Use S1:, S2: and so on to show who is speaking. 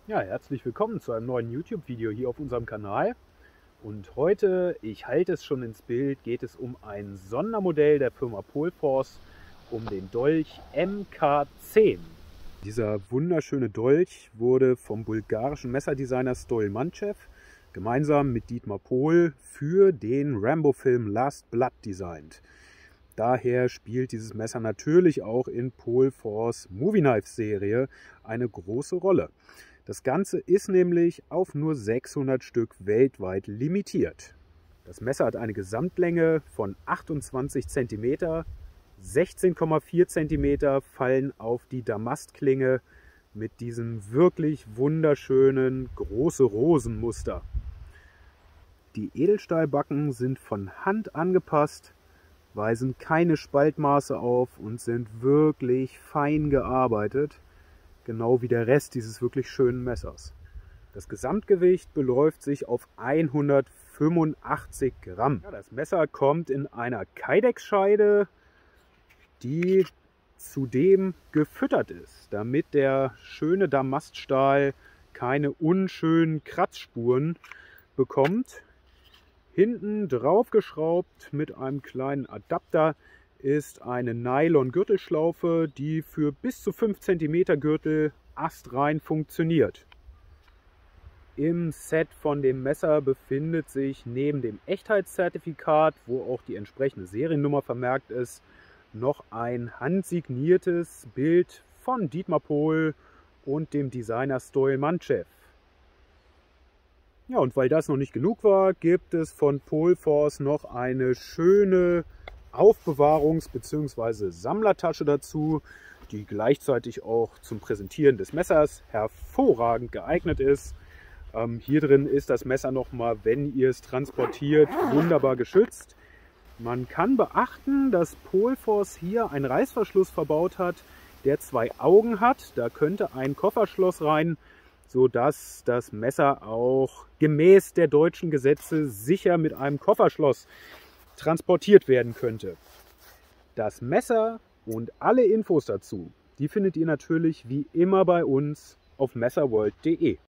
S1: Ja, herzlich willkommen zu einem neuen YouTube-Video hier auf unserem Kanal. Und heute, ich halte es schon ins Bild, geht es um ein Sondermodell der Firma Polforce, um den Dolch MK10. Dieser wunderschöne Dolch wurde vom bulgarischen Messerdesigner Stoil Mantchev gemeinsam mit Dietmar Pohl für den Rambo-Film Last Blood designt. Daher spielt dieses Messer natürlich auch in Polforce Movie Knife Serie eine große Rolle. Das Ganze ist nämlich auf nur 600 Stück weltweit limitiert. Das Messer hat eine Gesamtlänge von 28 cm, 16,4 cm fallen auf die Damastklinge mit diesem wirklich wunderschönen große Rosenmuster. Die Edelstahlbacken sind von Hand angepasst, weisen keine Spaltmaße auf und sind wirklich fein gearbeitet. Genau wie der Rest dieses wirklich schönen Messers. Das Gesamtgewicht beläuft sich auf 185 Gramm. Ja, das Messer kommt in einer Kydex-Scheide, die zudem gefüttert ist, damit der schöne Damaststahl keine unschönen Kratzspuren bekommt. Hinten drauf geschraubt mit einem kleinen Adapter ist eine Nylon-Gürtelschlaufe, die für bis zu 5 cm Gürtel astrein funktioniert. Im Set von dem Messer befindet sich neben dem Echtheitszertifikat, wo auch die entsprechende Seriennummer vermerkt ist, noch ein handsigniertes Bild von Dietmar Pohl und dem Designer Stoil Mantchev. Ja, und weil das noch nicht genug war, gibt es von Polforce noch eine schöne Aufbewahrungs- bzw. Sammlertasche dazu, die gleichzeitig auch zum Präsentieren des Messers hervorragend geeignet ist. Hier drin ist das Messer nochmal, wenn ihr es transportiert, wunderbar geschützt. Man kann beachten, dass Polforce hier einen Reißverschluss verbaut hat, der 2 Augen hat. Da könnte ein Kofferschloss rein, sodass das Messer auch gemäß der deutschen Gesetze sicher mit einem Kofferschloss transportiert werden könnte. Das Messer und alle Infos dazu, die findet ihr natürlich wie immer bei uns auf messerworld.de.